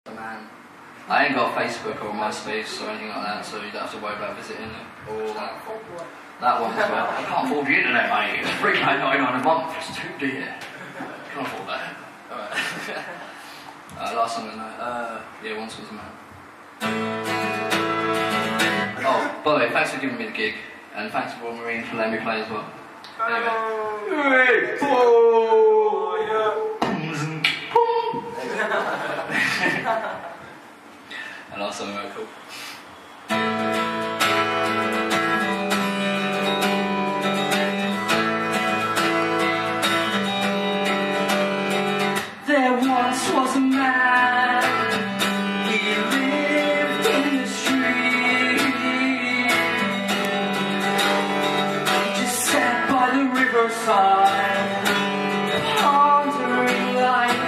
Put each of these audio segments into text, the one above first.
Man, I ain't got Facebook or MySpace or anything like that, so you don't have to worry about visiting it. Or that one as well. I can't afford the internet, mate. It's $3.99 a month. It's too dear. Can't afford that. Alright. Last song of the night. Yeah, Once Was a Man. Oh, by the way, thanks for giving me the gig, and thanks to Royal Marine for letting me play as well. Anyway. And last song very cool. There once was a man, he lived in the street. He just sat by the riverside, pondering life.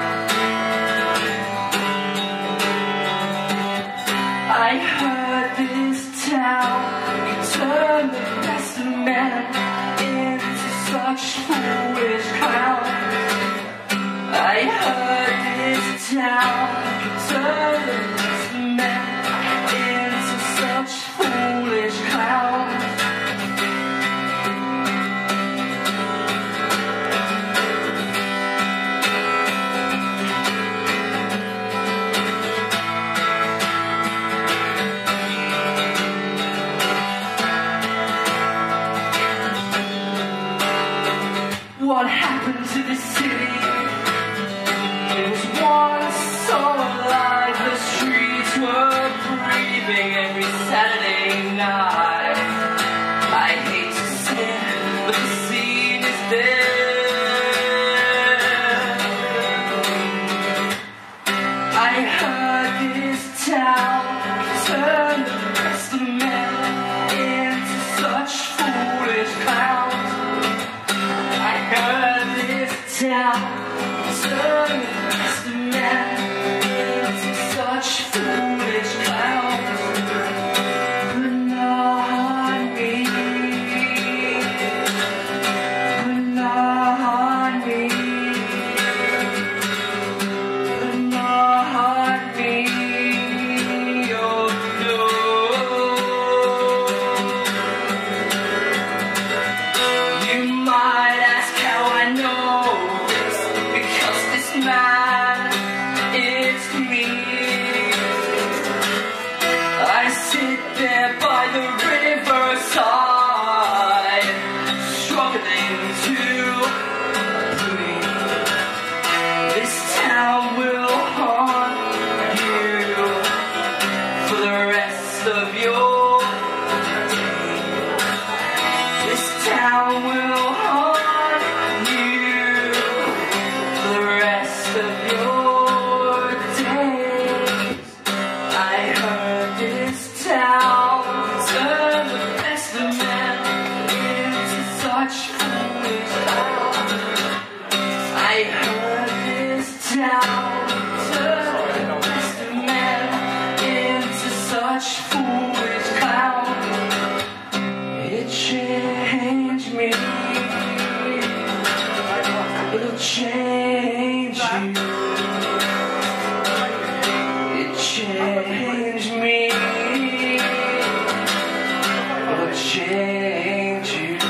I heard this town turn the best of men into such foolish clowns. I heard this town turn the best of men into such foolish clowns. What happened to the city? It was once so alive. The streets were breathing every Saturday night. I hate to say it, but the scene is there. I heard this town turn the best of men into such foolish clowns. I heard this town turn the best of men into such foolish clowns. But not me, but not me, but not me, oh no. You might ask how I know this, because this man is me. I sit there by the riverside, struggling to breathe. This town will haunt you for the rest of your days. This town will haunt you for the rest of your days. I heard this town turn the best of men into such foolish clowns. I heard this town turn the best of men into such foolish clowns. It changed me. It'll change you. It changed me. It'll change you.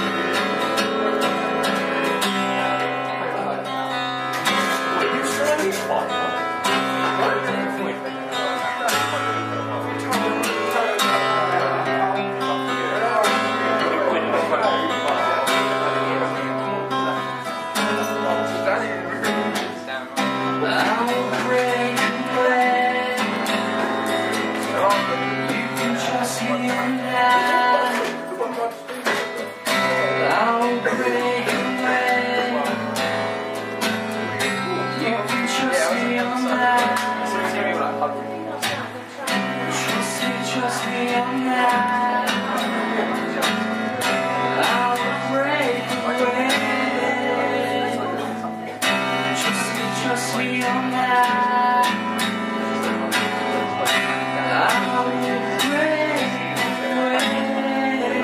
I'll break away. You can trust me on that. I'll break away. You can trust me on that. Trust me on that. I'll break away. Trust me on that. I'll break away.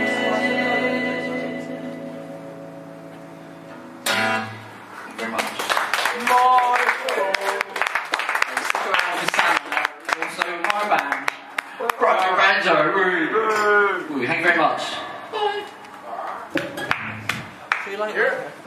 Thank you very much. Banjo. Woo. Thank you very much. See you later.